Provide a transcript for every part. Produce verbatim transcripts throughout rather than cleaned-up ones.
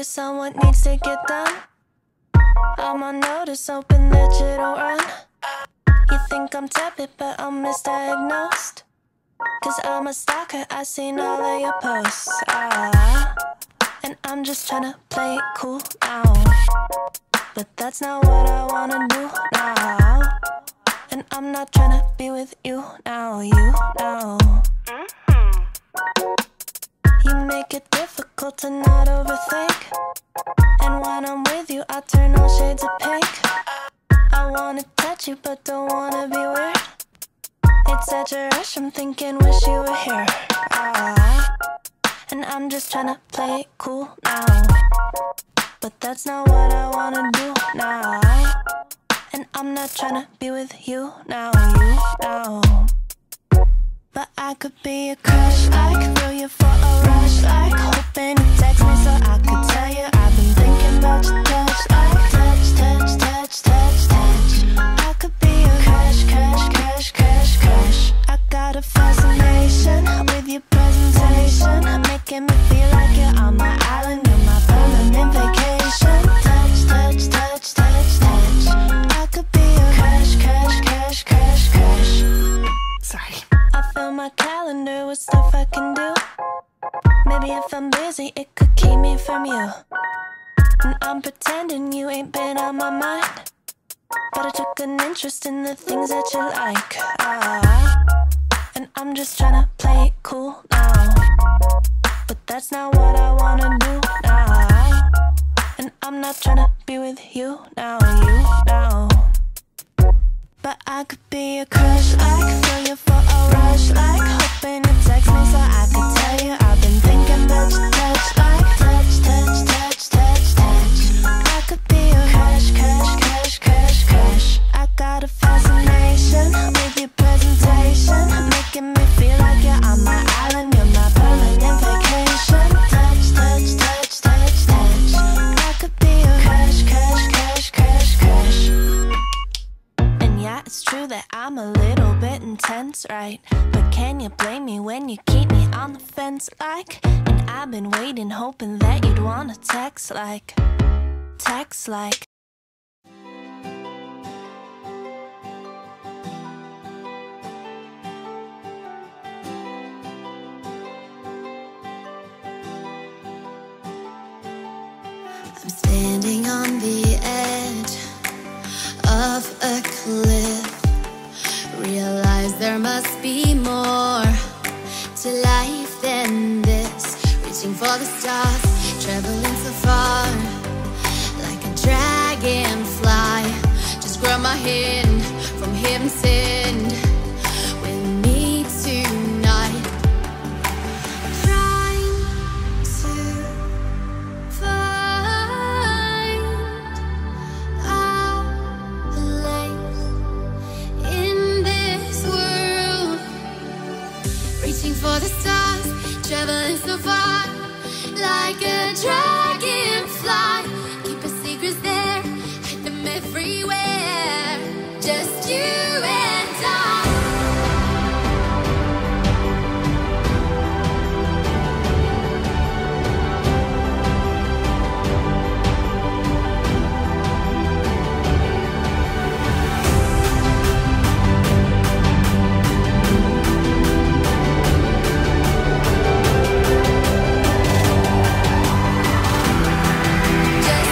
focus on what needs to get done. I'm on notice, hoping that you don't run. You think I'm tepid, but I'm misdiagnosed. Cause I'm a stalker, I seen all of your posts. Ah, and I'm just tryna play it cool now. But that's not what I wanna do now. And I'm not tryna be with you now, you now. You make it difficult to not overthink. And when I'm with you, I turn all shades of pink. I wanna touch you, but don't wanna be weird. It's such a rush, I'm thinking, wish you were here. Ah, and I'm just tryna play it cool now. But that's not what I wanna do now. And I'm not tryna be with you now, you now. But I could be a crush, I could feel you for a rush. Like hoping you text me so I could tell you I've been thinking about your touch. Like touch, touch, touch, touch, touch. I could be a crush, crush, crush, crush, crush. I got a fascination with your presentation, making me feel like you're on my island, you're my permanent vacation. Touch, touch, touch, touch, touch. I could be a crush, crush, crush, crush, crush. Sorry. I fill my calendar with stuff I can do. Maybe if I'm busy, it could keep me from you. And I'm pretending you ain't been on my mind, but I took an interest in the things that you like. Ah, and I'm just tryna play it cool now. But that's not what I wanna do now. And I'm not tryna be with you now, you now. But I could be a crush, I could feel you for a rush. Like hoping you text me so I could tell you I've been thinking about your touch. Like touch, touch, touch, touch, touch. I could be a crush, crush, crush, crush, crush. I got a fascination with your presentation, making me feel like you're on my island, you're my permanent vacation. Touch, touch, touch, touch, touch. I could be a crush, crush, crush, crush, crush. Yeah, it's true that I'm a little bit intense, right? But can you blame me when you keep me on the fence like? And I've been waiting, hoping that you'd wanna text like, text like. I'm standing on the edge of a cliff, realize there must be more to life than this. Reaching for the stars, traveling so far, like a dragonfly. Just grab my hand from heaven send with me tonight. Trying to find our place in this world. Reaching for the stars, traveling so far, like a dragonfly. Keep our secrets there, hide them everywhere. Just you and I. Just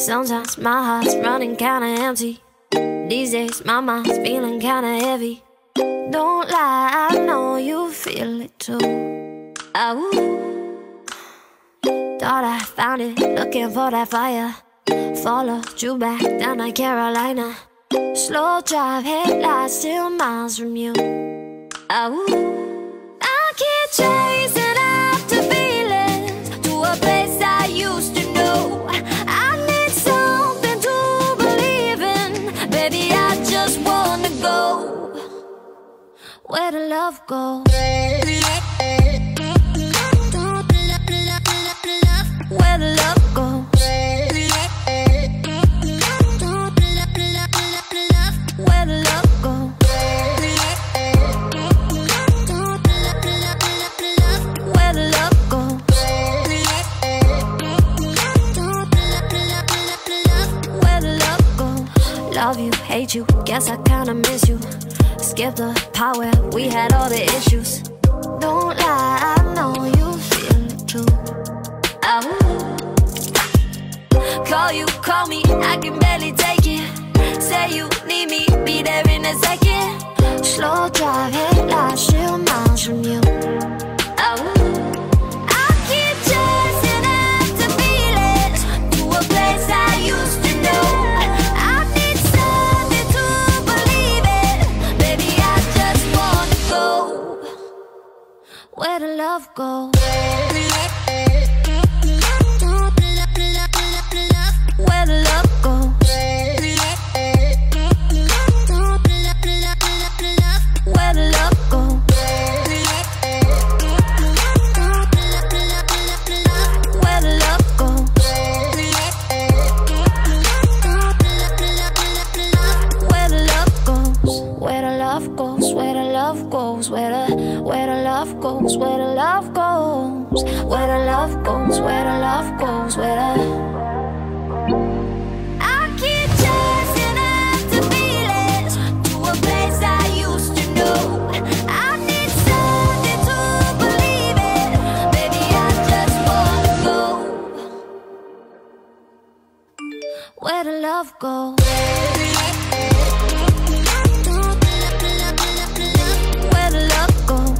Sometimes my heart's running kinda empty. These days my mind's feeling kinda heavy. Don't lie, I know you feel it too. Ah, ooh. Thought I found it, looking for that fire. Followed you back down to Carolina. Slow drive, headlights still miles from you. Ah, ooh. I keep chasing after feelings to a place I used to know. I need something to believe in. Baby, I just wanna go where the love goes. Where the love goes. Where the love goes. Where the love goes. Where the love goes. Love you, hate you, guess I kinda miss you. Skip the part where we had all the issues. Don't lie, I know you feel it too. Oh. Call you, call me, I can barely take it. Say you need me, be there in a second. Slow drive, headlights, still miles from you. Oh. I keep chasing after feelings to a place I used to know. I need something to believe in. Baby, I just wanna go where the love goes. Where the love goes. Where the love goes. Where the love goes. Where the love goes. Where the love goes. Where the love goes. Where the where the love goes. Where the love goes. Where the love goes. Where the love goes. Where the where the love goes. Where the love goes.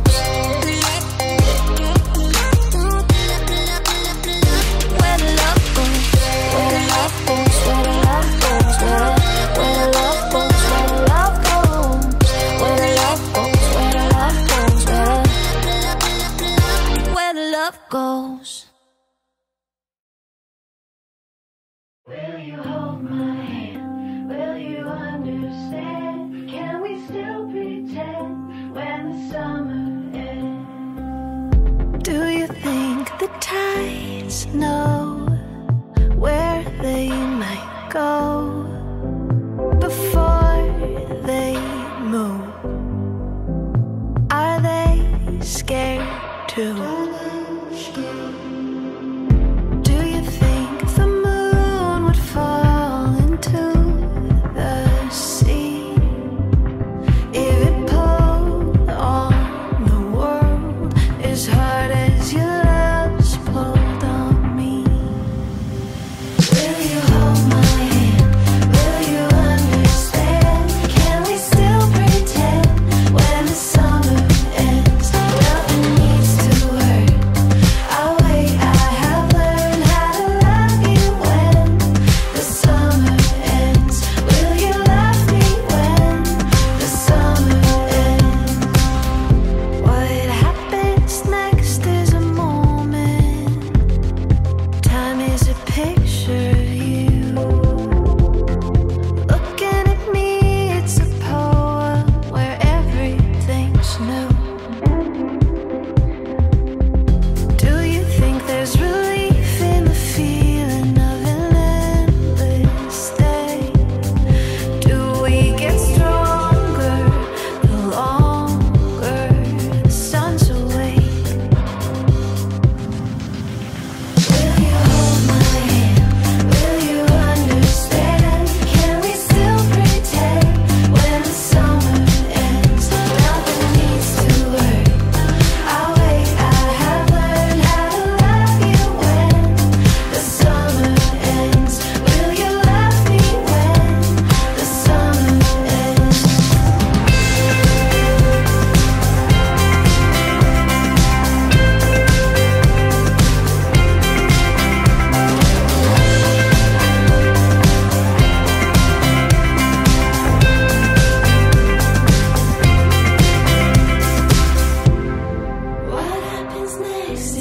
Where the love goes. Where the love goes. Where the love goes. Where where the love goes. Where the love goes. Where the love goes. Where the love goes. Where where the love goes. Will you hold my hand? Will you understand? Can we still pretend when the summer ends? Do you think the tides know where they might go before they move? Are they scared too? Fall into the sea if it pulled on the world as hard as your love's pulled on me. Will you hold my hand? Will you understand? Can we still pretend when the summer ends? Nothing needs to hurt. I'll wait.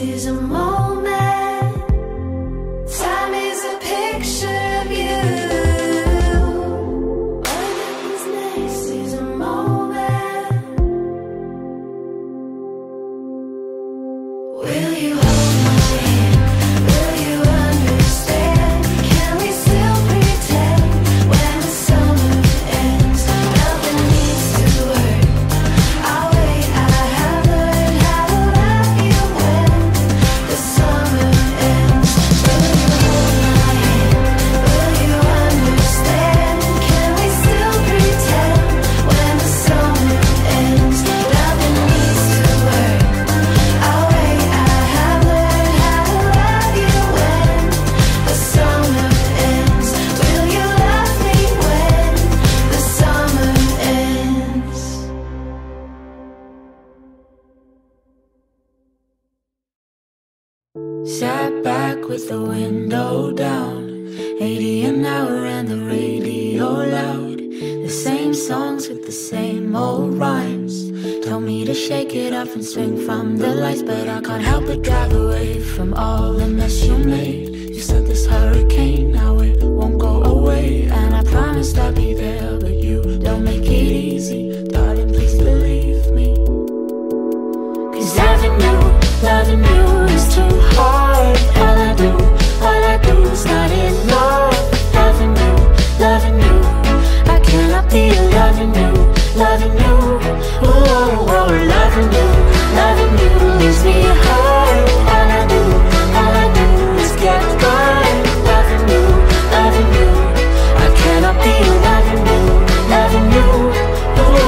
is a moment. Time is a picture of you. What happens next is a moment. Will you hold my hand? Will you understand? Can we still pretend when the summer ends? Nothing needs to hurt. I'll wait. I have learned how to love you when the summer ends. Will you hold my hand? Will you understand? Can we still pretend when the summer ends? Nothing needs to hurt. I'll wait. I have learned how to love you when the summer ends. Will you love me when the summer ends? Sat back with the window down, eighty an hour and the radio loud. The same songs with the same old rhymes. Told me to shake it off and swing from the lights, but I can't help but drive away from all the mess you made. You said this hurricane, now it won't go away, and I promised I'd be there, but you don't make it easy. Darling, please believe me. Cause loving you, loving you is too hard. All I do, all I do is not enough. Loving you, loving you, I cannot be loving you, loving you. Oh, oh, oh, loving you, loving you leaves me hard. All I do, all I do is get by. Loving you, loving you, I cannot be loving you, loving you. Oh,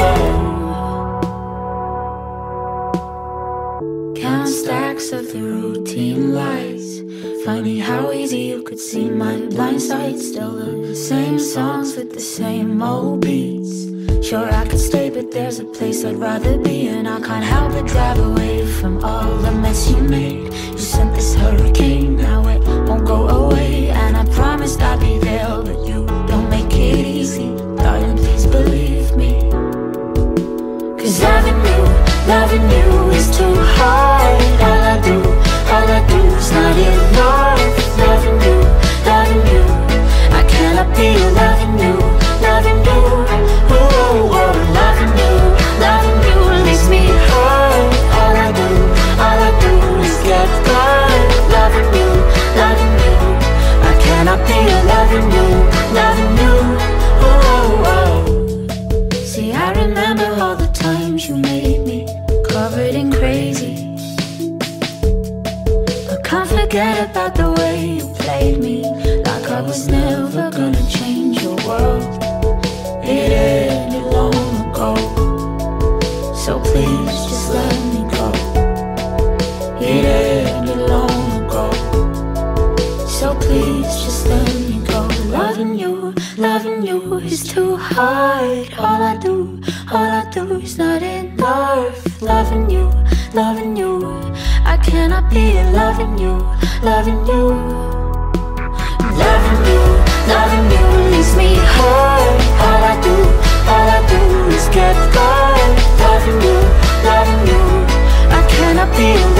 oh. Count stacks of the routine lights. Funny how easy you could see my blind side. Still the same songs with the same old beats. Sure I could stay, but there's a place I'd rather be, and I can't help but drive away from all the mess you made. You sent this hurricane, now it won't go away, and I promised I'd be there, but you don't make it easy. Darling, please believe me. Cause loving you, loving you is too hard. All I do, all I do is not enough. Loving you, loving you, I cannot be loving you, loving you. Oh, oh, oh, loving you, loving you leaves me hard. All I do, all I do is get by. Loving you, loving you, I cannot be loving you, loving you. Oh, oh, oh. See, I remember all the times you made me covered in crazy. I can't forget about the way you played me, like I was never gonna change your world. It ended long ago, so please just let me go. It ended long ago, so please just let me go. Loving you, loving you is too hard. All I do, all I do is not enough. Loving you, loving you, I cannot be loving you, loving you. Loving you, loving you leaves me hard. All I do, all I do is get by. Loving you, loving you, I cannot be